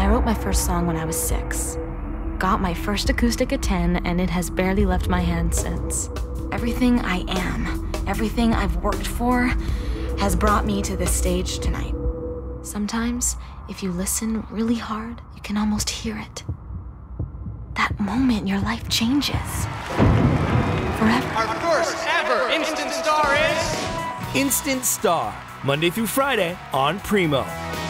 I wrote my first song when I was 6. Got my first acoustic at 10, and it has barely left my hand since. Everything I am, everything I've worked for, has brought me to this stage tonight. Sometimes, if you listen really hard, you can almost hear it. That moment your life changes. Forever. Our first ever Instant Star is... Instant Star, Monday through Friday on Primo.